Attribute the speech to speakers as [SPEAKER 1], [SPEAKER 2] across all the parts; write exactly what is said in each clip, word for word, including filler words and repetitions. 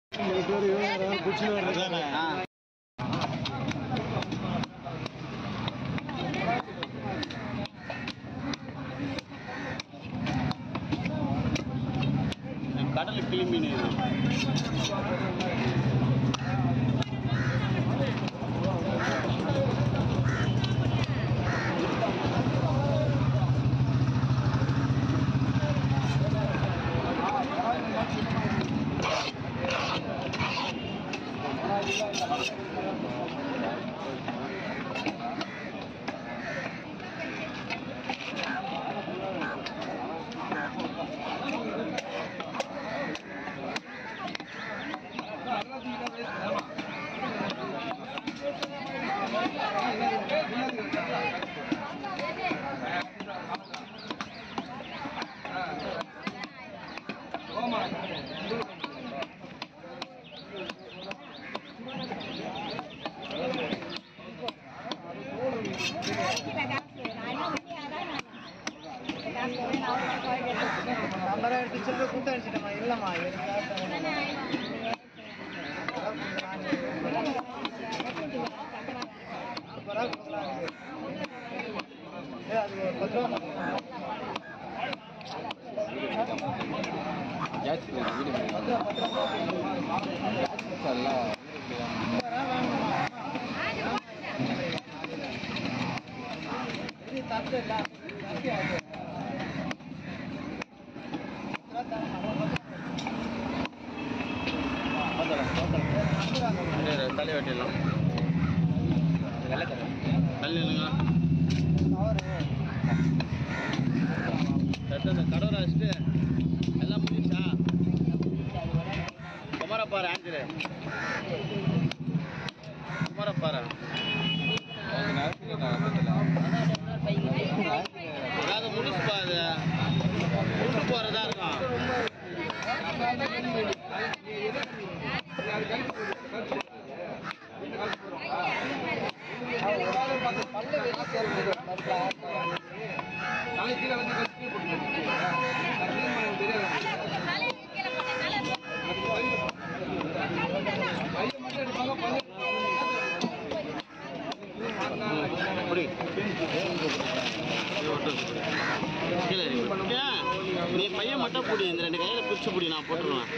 [SPEAKER 1] கடல் கிளம்பி
[SPEAKER 2] நம்பரை எடுத்து சொல்லி கூட்ட அடிச்சிட்டமா இல்லம்மா அது பத்து ரூபா
[SPEAKER 1] தலை வெட்டிடலாம் தள்ளி இல்லைங்களா அந்த கடவுளை வச்சுட்டு எல்லாம் முடிச்சா குமரப்பாறை ஆஞ்சிரு குமரப்பாறை அதாவது முடிச்சுப்பா அது விட்டு போறதா இருக்கும் நீ பையன் மட்டும் பிடி இந்த ரெண்டு கையில பிடிச்சு பிடி நான் போட்டுருவேன்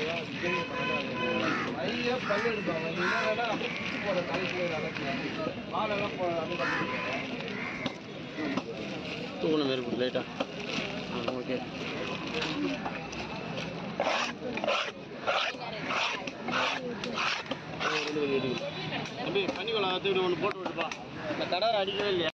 [SPEAKER 1] தூக்கணும் வேறு லைட்டா ஓகே தம்பி பண்ணிக்கலாம் தூக்கி ஒன்று போட்டு விட்டுப்பா இந்த கடை அடிக்கவே இல்லையா